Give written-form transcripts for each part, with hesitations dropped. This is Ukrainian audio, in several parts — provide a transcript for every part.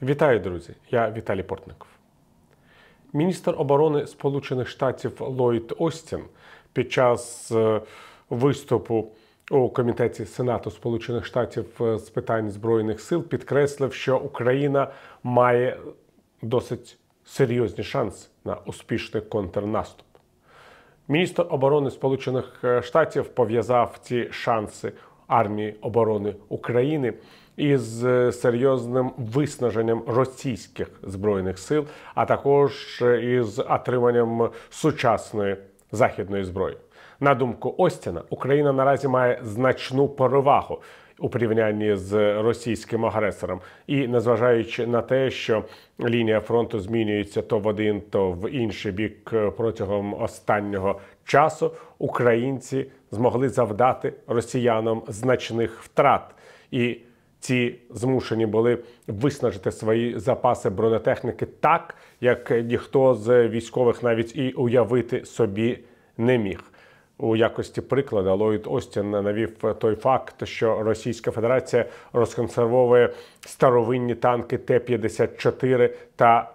Вітаю, друзі! Я Віталій Портников. Міністр оборони Сполучених Штатів Ллойд Остін під час виступу у Комітеті Сенату Сполучених Штатів з питань Збройних сил підкреслив, що Україна має досить серйозні шанси на успішний контрнаступ. Міністр оборони Сполучених Штатів пов'язав ці шанси армії оборони України із серйозним виснаженням російських збройних сил, а також із отриманням сучасної західної зброї. На думку Остіна, Україна наразі має значну перевагу у порівнянні з російським агресором. І незважаючи на те, що лінія фронту змінюється то в один, то в інший бік протягом останнього часу, українці змогли завдати росіянам значних втрат. І ці змушені були виснажити свої запаси бронетехніки так, як ніхто з військових навіть і уявити собі не міг. У якості прикладу Ллойд Остін навів той факт, що Російська Федерація розконсервовує старовинні танки Т-54 та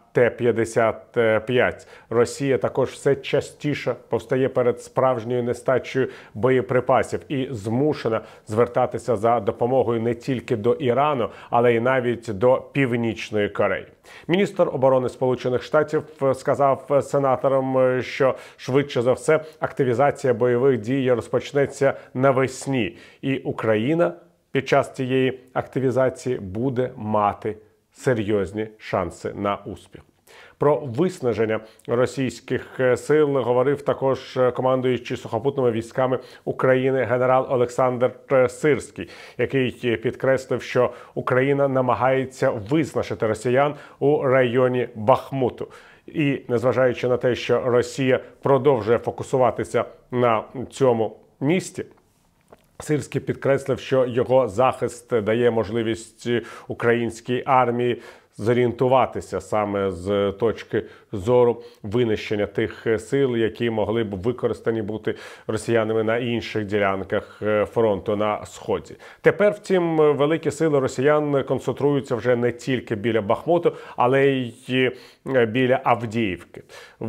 Т-55. Росія також все частіше повстає перед справжньою нестачею боєприпасів і змушена звертатися за допомогою не тільки до Ірану, але й навіть до Північної Кореї. Міністр оборони Сполучених Штатів сказав сенаторам, що швидше за все активізація бойових дій розпочнеться навесні, і Україна під час цієї активізації буде мати серйозні шанси на успіх. Про виснаження російських сил говорив також командуючий сухопутними військами України генерал Олександр Сирський, який підкреслив, що Україна намагається виснажити росіян у районі Бахмуту. І незважаючи на те, що Росія продовжує фокусуватися на цьому місті, Сирський підкреслив, що його захист дає можливість українській армії зорієнтуватися саме з точки зору винищення тих сил, які могли б використані бути росіянами на інших ділянках фронту на Сході. Тепер, втім, великі сили росіян концентруються вже не тільки біля Бахмуту, але й біля Авдіївки.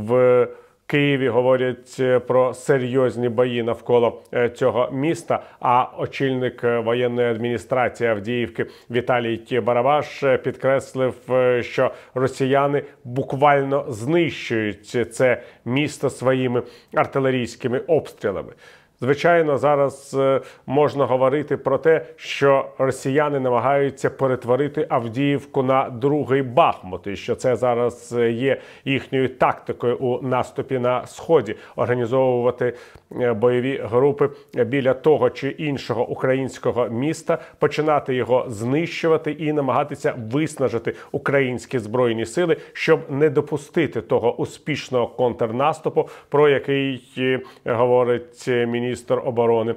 В Києві говорять про серйозні бої навколо цього міста, а очільник воєнної адміністрації Авдіївки Віталій Барабаш підкреслив, що росіяни буквально знищують це місто своїми артилерійськими обстрілами. Звичайно, зараз можна говорити про те, що росіяни намагаються перетворити Авдіївку на другий Бахмут, і що це зараз є їхньою тактикою у наступі на Сході – організовувати бойові групи біля того чи іншого українського міста, починати його знищувати і намагатися виснажити українські збройні сили, щоб не допустити того успішного контрнаступу, про який говорить міністр оборони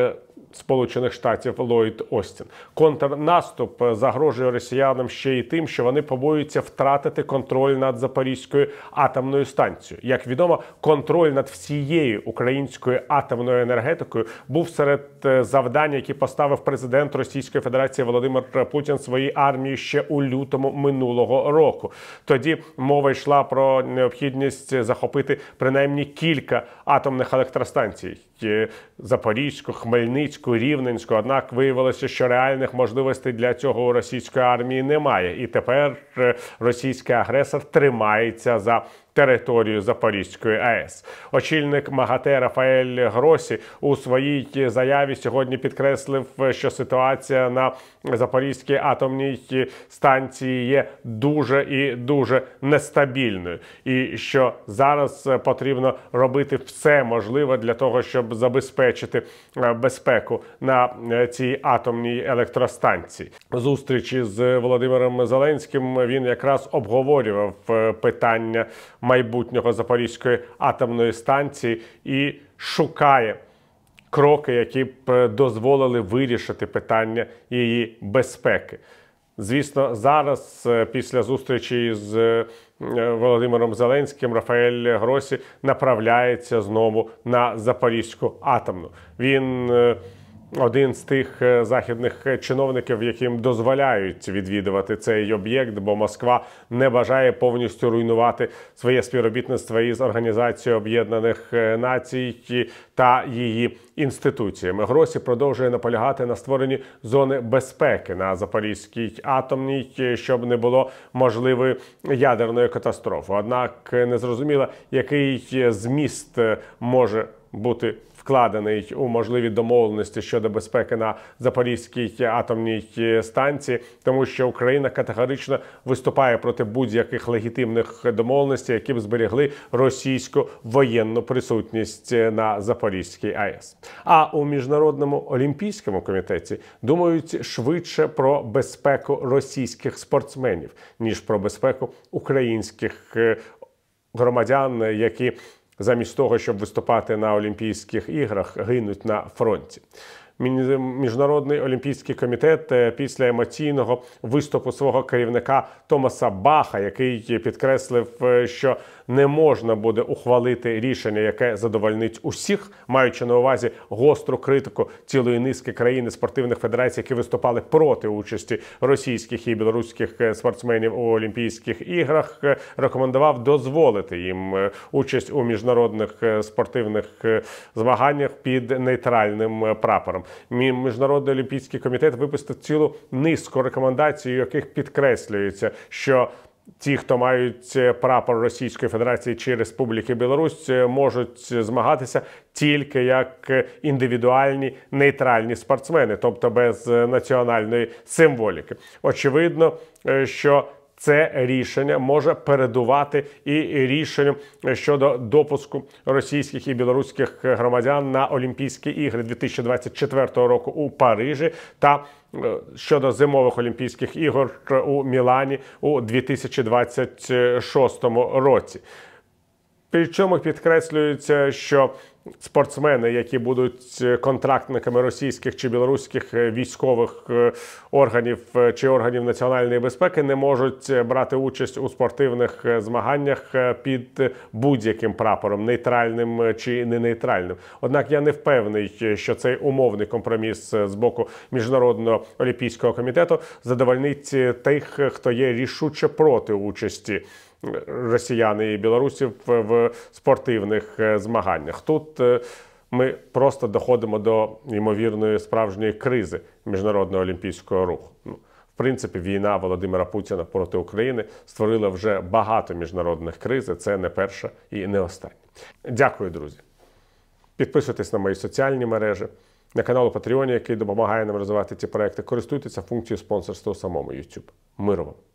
Сполучених Штатів Ллойд Остін. Контрнаступ загрожує росіянам ще й тим, що вони побоюються втратити контроль над Запорізькою атомною станцією. Як відомо, контроль над всією українською атомною енергетикою був серед завдань, які поставив президент Російської Федерації Володимир Путін своїй армії ще у лютому минулого року. Тоді мова йшла про необхідність захопити принаймні кілька атомних електростанцій – Запорізьку, Хмельницьку, Рівненську. Однак виявилося, що реальних можливостей для цього у російської армії немає. І тепер російський агресор тримається за територію Запорізької АЕС. Очільник МАГАТЕ Рафаель Гросі у своїй заяві сьогодні підкреслив, що ситуація на Запорізькій атомній станції є дуже і дуже нестабільною. І що зараз потрібно робити все можливе для того, щоб забезпечити безпеку на цій атомній електростанції. Зустрічі з Володимиром Зеленським він якраз обговорював питання майбутнього Запорізької атомної станції і шукає кроки, які б дозволили вирішити питання її безпеки. Звісно, зараз, після зустрічі з Володимиром Зеленським, Рафаель Гросі направляється знову на Запорізьку атомну. Він один з тих західних чиновників, яким дозволяють відвідувати цей об'єкт, бо Москва не бажає повністю руйнувати своє співробітництво із Організацією Об'єднаних Націй та її інституціями. Гросі продовжує наполягати на створенні зони безпеки на Запорізькій атомній, щоб не було можливої ядерної катастрофи. Однак незрозуміло, який зміст може бути вкладений у можливі домовленості щодо безпеки на Запорізькій атомній станції, тому що Україна категорично виступає проти будь-яких легітимних домовленостей, які б зберегли російську воєнну присутність на Запорізькій АЕС. А у Міжнародному олімпійському комітеті думають швидше про безпеку російських спортсменів, ніж про безпеку українських громадян, які замість того, щоб виступати на Олімпійських іграх, гинуть на фронті. Міжнародний олімпійський комітет після емоційного виступу свого керівника Томаса Баха, який підкреслив, що не можна буде ухвалити рішення, яке задовольнить усіх, маючи на увазі гостру критику цілої низки країн і спортивних федерацій, які виступали проти участі російських і білоруських спортсменів у Олімпійських іграх, рекомендував дозволити їм участь у міжнародних спортивних змаганнях під нейтральним прапором. Міжнародний олімпійський комітет випустив цілу низку рекомендацій, у яких підкреслюється, що ті, хто мають прапор Російської Федерації чи Республіки Білорусь, можуть змагатися тільки як індивідуальні нейтральні спортсмени, тобто без національної символіки. Очевидно, що це рішення може передувати і рішенню щодо допуску російських і білоруських громадян на Олімпійські ігри 2024 року у Парижі та щодо зимових Олімпійських ігор у Мілані у 2026 році. Причому підкреслюється, що спортсмени, які будуть контрактниками російських чи білоруських військових органів чи органів національної безпеки, не можуть брати участь у спортивних змаганнях під будь-яким прапором, нейтральним чи не нейтральним. Однак я не впевнений, що цей умовний компроміс з боку Міжнародного олімпійського комітету задовольнить тих, хто є рішуче проти участі росіян і білорусів в спортивних змаганнях. Тут ми просто доходимо до ймовірної справжньої кризи міжнародного олімпійського руху. В принципі, війна Володимира Путіна проти України створила вже багато міжнародних криз, це не перша і не остання. Дякую, друзі. Підписуйтесь на мої соціальні мережі, на канал у Patreon, який допомагає нам розвивати ці проекти. Користуйтеся функцією спонсорства у самому YouTube. Миру вам!